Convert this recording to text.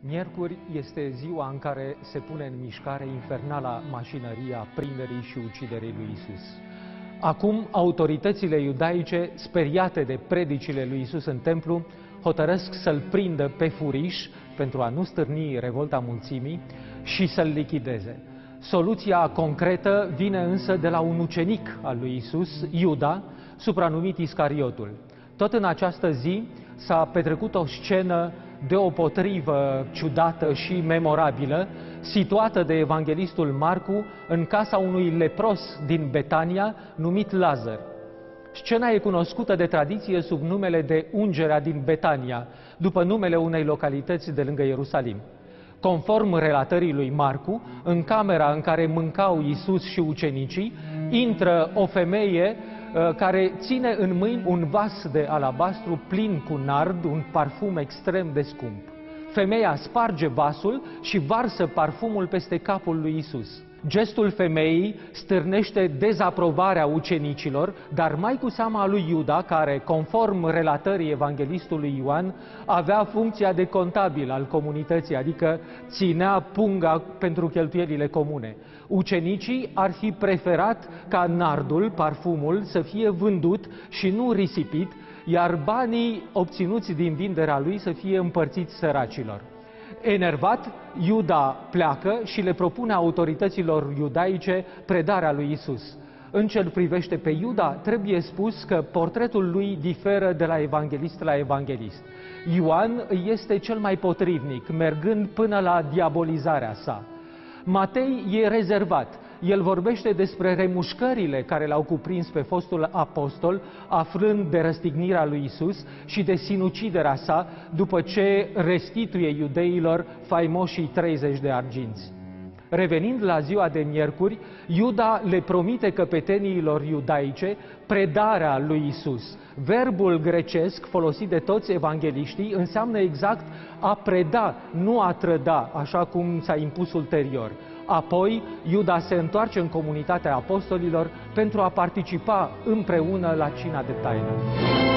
Miercuri este ziua în care se pune în mișcare infernala mașinărie a prinderii și uciderii lui Isus. Acum, autoritățile iudaice, speriate de predicile lui Isus în templu, hotărăsc să-l prindă pe furiș pentru a nu stârni revolta mulțimii și să-l lichideze. Soluția concretă vine însă de la un ucenic al lui Isus, Iuda, supranumit Iscariotul. Tot în această zi s-a petrecut o scenă deopotrivă ciudată și memorabilă, situată de evanghelistul Marcu în casa unui lepros din Betania, numit Lazar. Scena e cunoscută de tradiție sub numele de Ungerea din Betania, după numele unei localități de lângă Ierusalim. Conform relatării lui Marcu, în camera în care mâncau Iisus și ucenicii, intră o femeie care ține în mâini un vas de alabastru plin cu nard, un parfum extrem de scump. Femeia sparge vasul și varsă parfumul peste capul lui Iisus. Gestul femeii stârnește dezaprobarea ucenicilor, dar mai cu seama a lui Iuda, care, conform relatării evanghelistului Ioan, avea funcția de contabil al comunității, adică ținea punga pentru cheltuielile comune. Ucenicii ar fi preferat ca nardul, parfumul, să fie vândut și nu risipit, iar banii obținuți din vinderea lui să fie împărțiți săracilor. Enervat, Iuda pleacă și le propune autorităților iudaice predarea lui Isus. În ce-l privește pe Iuda, trebuie spus că portretul lui diferă de la evanghelist la evanghelist. Ioan este cel mai potrivnic, mergând până la diabolizarea sa. Matei e rezervat. El vorbește despre remușcările care l-au cuprins pe fostul apostol, aflând de răstignirea lui Isus și de sinuciderea sa, după ce restituie iudeilor faimoșii 30 de arginți. Revenind la ziua de miercuri, Iuda le promite căpeteniilor iudaice predarea lui Isus. Verbul grecesc folosit de toți evangeliștii înseamnă exact a preda, nu a trăda, așa cum s-a impus ulterior. Apoi, Iuda se întoarce în comunitatea apostolilor pentru a participa împreună la cina de taină.